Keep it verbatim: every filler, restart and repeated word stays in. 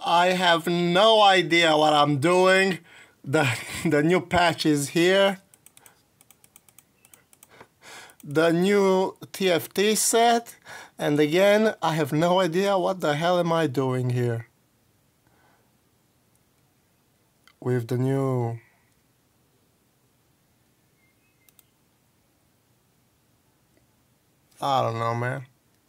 I have no idea what I'm doing. The, the new patch is here. The new T F T set. And again, I have no idea what the hell am I doing here. With the new... I don't know, man.